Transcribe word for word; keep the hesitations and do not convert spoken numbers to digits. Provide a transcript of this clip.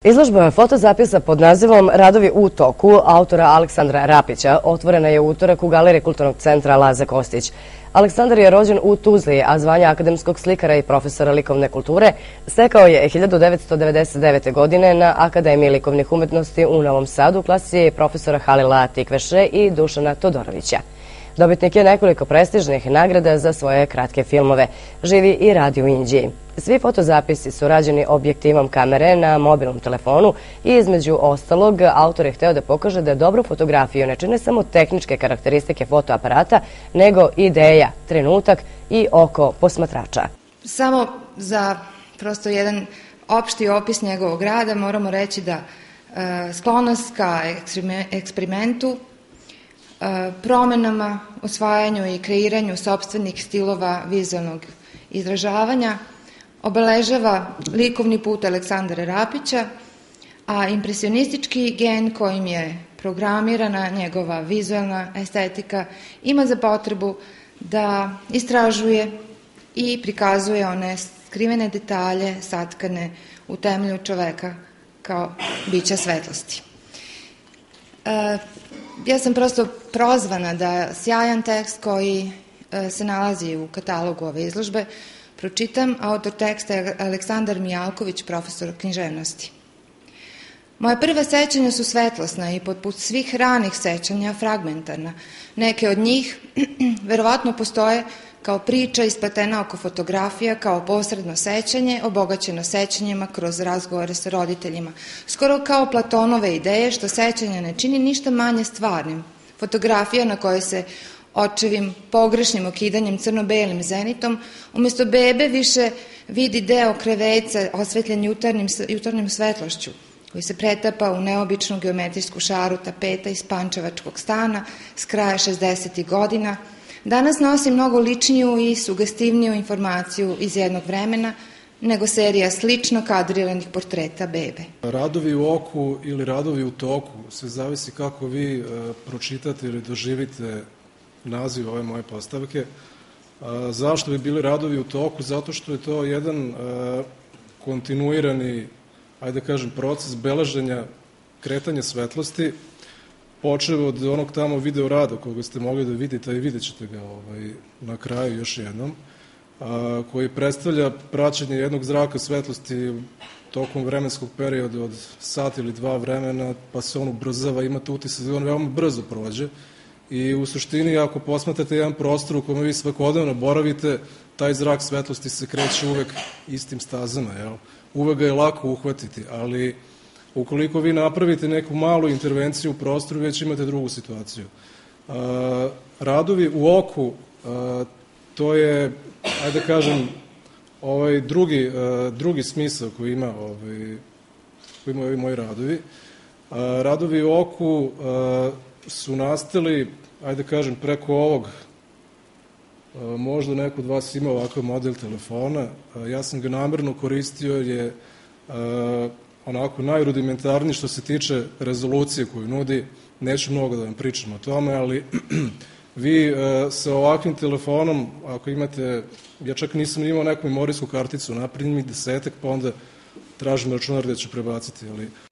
Izložba fotozapisa pod nazivom Radovi u toku autora Aleksandra Rapića otvorena je u utorak u Galeriji Kulturnog centra Laza Kostić. Aleksandar je rođen u Tuzli, a zvanje akademskog slikara i profesora likovne kulture stekao je hiljadu devetsto devedeset devete. godine na Akademiji likovnih umetnosti u Novom Sadu u klasi profesora Halila Tikveše i Dušana Todorovića. Dobitnik je nekoliko prestižnih nagrada za svoje kratke filmove. Živi i radi u Inđiji. Svi fotozapisi su rađeni objektivom kamere na mobilnom telefonu i između ostalog autor je hteo da pokaže da dobru fotografiju ne čine samo tehničke karakteristike fotoaparata, nego ideja, trenutak i oko posmatrača. Samo za prosto jedan opšti opis njegovog rada moramo reći da sklonost ka eksperimentu, promenama, osvajanju i kreiranju sopstvenih stilova vizualnog izražavanja obeležava likovni put Aleksandra Rapića, a impresionistički gen kojim je programirana njegova vizualna estetika ima za potrebu da istražuje i prikazuje one skrivene detalje satkane u temelju čoveka kao bića svetlosti. Ja sam prosto prozvana da sjajan tekst koji se nalazi u katalogu ove izložbe pročitam. Autor teksta je Aleksandar Mijalković, profesor književnosti. Moje prve sećanja su svetlosna i poput svih ranih sećanja fragmentarna. Neke od njih verovatno postoje kao priča ispletena oko fotografija, kao posredno sećanje, obogaćeno sećanjima kroz razgovore sa roditeljima. Skoro kao Platonove ideje, što sećanje ne čini ništa manje stvarnim. Fotografija na kojoj se očevim pogrešnim okidanjem crno-belim zenitom umesto bebe više vidi deo kreveca osvetljen jutarnjim svetlošću, koji se pretapa u neobičnu geometrijsku šaru tapeta iz pančevačkog stana s kraja šezdesetih godina. Danas nosi mnogo ličniju i sugestivniju informaciju iz jednog vremena nego serija slično kadriranih portreta bebe. Radovi u oku ili radovi u toku, sve zavisi kako vi e, pročitate ili doživite naziv ove moje postavke. E, zašto bi bili radovi u toku? Zato što je to jedan e, kontinuirani, ajde kažem, proces beleženja kretanja svetlosti, počeo od onog tamo video rada koga ste mogli da vidite, a i vidjet ćete ga ovaj, na kraju još jednom, a, koji predstavlja praćenje jednog zraka svetlosti tokom vremenskog perioda od sat ili dva vremena, pa se on ubrzava, imate utisak da on veoma brzo prođe i u suštini ako posmatrate jedan prostor u kome vi svakodnevno boravite, taj zrak svetlosti se kreće uvek istim stazama, jel? Uvek ga je lako uhvatiti, ali ukoliko vi napravite neku malu intervenciju u prostoru, već imate drugu situaciju. Radovi u oku, to je, ajde da kažem, ovaj drugi, drugi smisao koji ima, ovaj, koji imaju ovi moji radovi. Radovi u oku su nastali, ajde da kažem, preko ovog, možda neko od vas ima ovakav model telefona, ja sam ga namerno koristio, je onako najrudimentarniji što se tiče rezolucije koju nudi. Neću mnogo da vam pričam o tome, ali vi e, sa ovakvim telefonom, ako imate, ja čak nisam imao neku memorijsku karticu, napravim mi desetak, pa onda tražim računar da ću prebaciti, ali